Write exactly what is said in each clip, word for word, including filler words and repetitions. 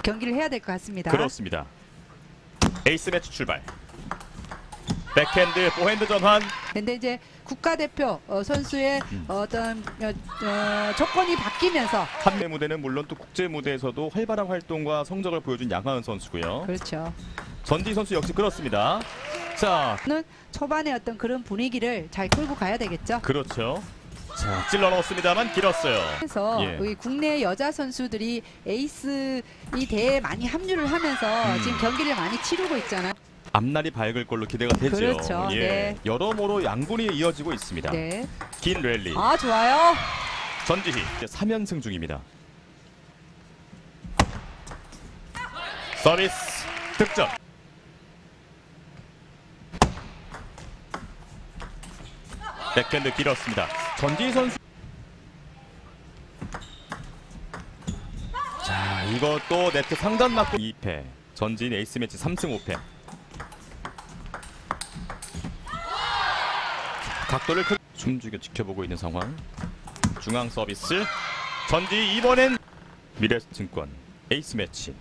경기를 해야 될 것 같습니다. 그렇습니다. 에이스 매치 출발. 백핸드, 포핸드 전환. 근데 이제 국가대표 어, 선수의 음. 어떤 어, 어, 조건이 바뀌면서 한매 무대는 물론 또 국제 무대에서도 활발한 활동과 성적을 보여준 양하은 선수고요. 그렇죠. 전지 선수 역시 그렇습니다. 자, 는 초반에 어떤 그런 분위기를 잘 끌고 가야 되겠죠. 그렇죠. 자, 찔러 넣었습니다만 길었어요. 그래서 예. 우리 국내 여자 선수들이 에이스 이 대회에 많이 합류를 하면서 음. 지금 경기를 많이 치르고 있잖아요. 앞날이 밝을 걸로 기대가 되죠. 그렇죠. 예. 네. 여러모로 양분이 이어지고 있습니다. 네. 긴 랠리. 아 좋아요. 전지희 삼 연승 중입니다. 서비스 득점. 백핸드 길었습니다. 전지희 선수. 자, 이것도 네트 상단 맞고 이 패. 전지희 에이스 매치 삼 승 오 패. 각도를 크... 숨죽여 지켜보고 있는 상황. 중앙 서비스. 전지 이번엔 미래증권 에이스 매치.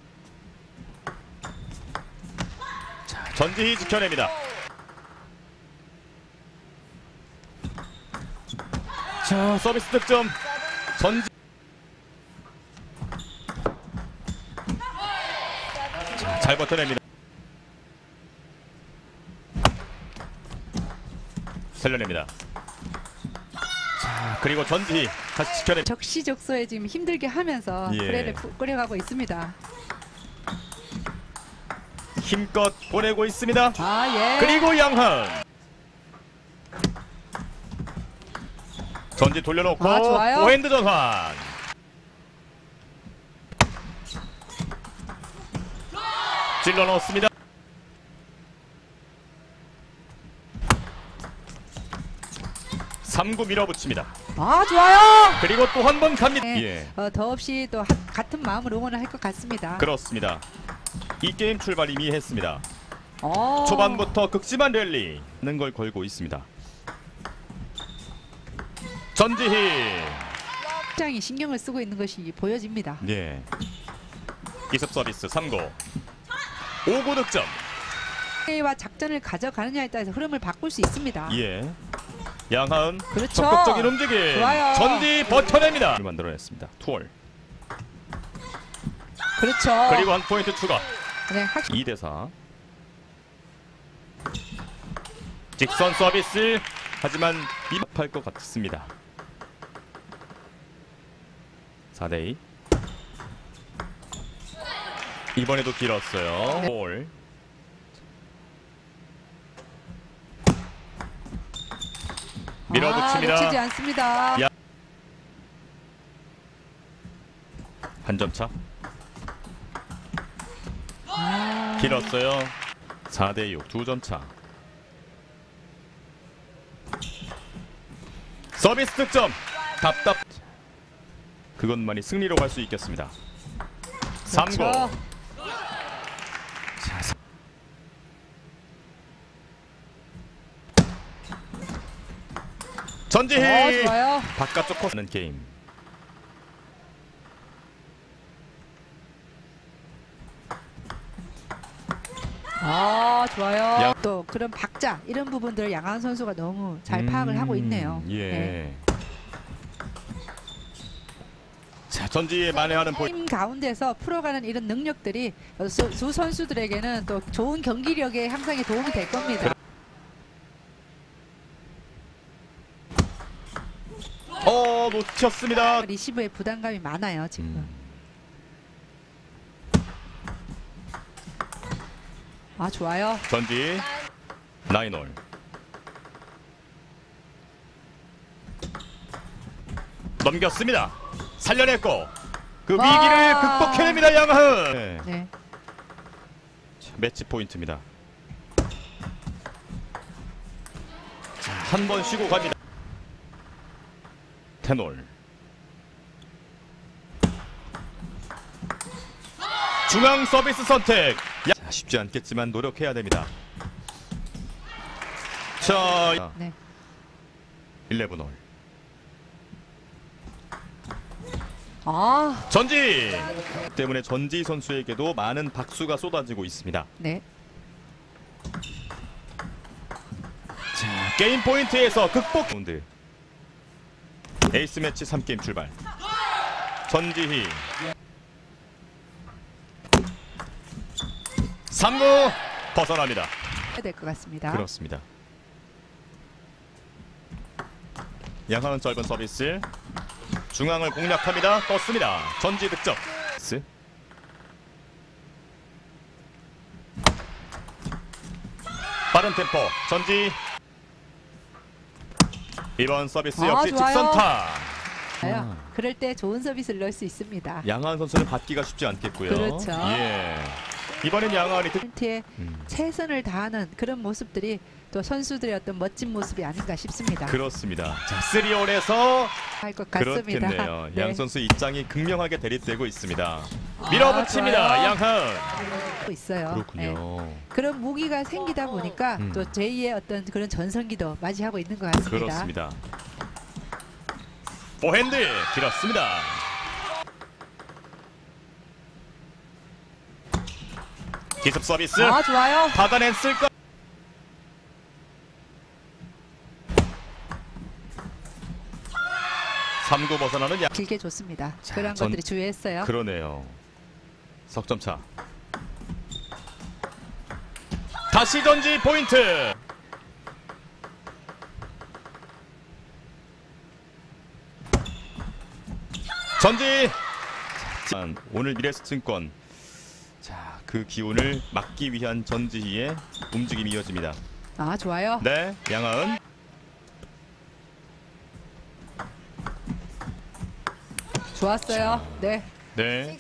자, 전지희 지켜냅니다. 자, 서비스 득점. 전지. 자, 잘 버텨냅니다. 살려냅니다. 자, 그리고 전지 다시 지켜냅니다. 적시적소에 지금 힘들게 하면서 예. 플레이를 끌어가고 있습니다. 힘껏 보내고 있습니다. 아 예. 그리고 양한. 전지 돌려놓고 아, 좋아요. 포핸드 전환. 찔러 넣었습니다. 삼 구 밀어붙입니다. 아 좋아요. 그리고 또 한 번 갑니다. 네. 예, 어, 더없이 또 하, 같은 마음으로 응원을 할 것 같습니다. 그렇습니다. 이 게임 출발 이미 했습니다. 어. 초반부터 극심한 랠리 는 걸 걸고 있습니다. 전지희. 굉장히 신경을 쓰고 있는 것이 보여집니다. 예. 기습 서비스 삼 구. 오 구 득점. 플레이와 작전을 가져가느냐에 따라서 흐름을 바꿀 수 있습니다. 예. 양하은 그렇죠. 적극적인 움직임. 좋아요. 전지 버텨냅니다. 만들어냈습니다. 투월. 그렇죠. 그리고 한 포인트 추가. 네, 확... 이 대 사. 직선 서비스. 하지만 입할 것 같습니다. 사 대 이. 이번에도 길었어요. 네. 볼. 밀어붙입니다. 아, 놓치지 않습니다. 야. 한 점 차. 아... 길었어요. 사 대 육. 두 점 차. 서비스 득점. 답답. 그것만이 승리로 갈 수 있겠습니다. 삼 구. 그렇죠. 자, 사... 전지희. 어, 좋아요. 바깥쪽 코스는 게임. 아 좋아요. 양... 또 그런 박자 이런 부분들을 양한 선수가 너무 잘 파악을 음, 하고 있네요. 예. 네. 자, 전지희의 만회하는 포인트. 팀 가운데서 풀어가는 이런 능력들이 수, 두 선수들에게는 또 좋은 경기력에 향상에 도움이 될 겁니다. 어, 놓쳤습니다. 리시브에 부담감이 많아요 지금. 음. 아 좋아요. 전지 나인홀. 넘겼습니다. 살려냈고 그 와. 위기를 극복해냅니다. 양하은. 네. 네. 매치 포인트입니다. 한 번 쉬고 갑니다. 텐홀. 중앙 서비스 선택. 자, 쉽지 않겠지만 노력해야 됩니다. 자, 네. 십일 홀. 아, 전지 때문에 전지 선수에게도 많은 박수가 쏟아지고 있습니다. 네. 자, 게임 포인트에서 극복 라운드. 에이스 매치 삼 게임 출발. 전지희 삼 구 벗어납니다. 해야 될 것 같습니다. 그렇습니다. 양하은 짧은 서비스 중앙을 공략합니다. 떴습니다. 전지 득점. 빠른 템포 전지. 이번 서비스 아, 역시 좋아요. 직선타. 아. 그럴 때 좋은 서비스를 넣을 수 있습니다. 양하은 선수는 받기가 쉽지 않겠고요. 그렇죠. 예. 이번엔 양하은이 득... 포인트에 음. 최선을 다하는 그런 모습들이 또 선수들의 어떤 멋진 모습이 아닌가 싶습니다. 그렇습니다. 자, 쓰리온에서 할 것 같습니다. 그렇겠네요. 네. 양 선수 입장이 극명하게 대립되고 있습니다. 밀어붙입니다. 좋아요. 양하은. 또 있어요. 네. 그렇군요. 그런 무기가 생기다 보니까 음. 또 제이의 어떤 그런 전성기도 맞이하고 있는 것 같습니다. 그렇습니다. 포핸드 길었습니다. 기습 서비스 아, 좋아요. 받아냈을까? 삼 구 벗어나는 양. 길게 좋습니다. 자, 그런 전- 것들이 주요했어요. 그러네요. 석점차. 다시 전지 포인트. 전지. 자, 오늘 미래증권. 자, 그 기운을 막기 위한 전지희의 움직임이 이어집니다. 아, 좋아요. 네, 양하은. 좋았어요. 네. 네.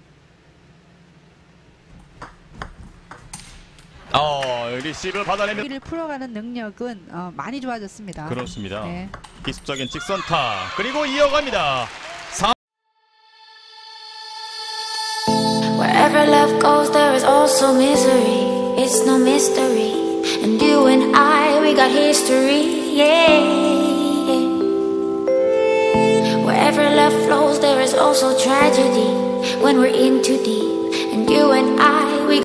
어, 리시브 받아내면 를 풀어가는 능력은 어, 많이 좋아졌습니다. 그렇습니다. 네. 기습적인 직선타 그리고 이어갑니다. Wherever love goes, there is also misery. It's no mystery. And you and I, we got history. Yeah. Wherever love flows, there is also tragedy. When we're in too deep. And you and I,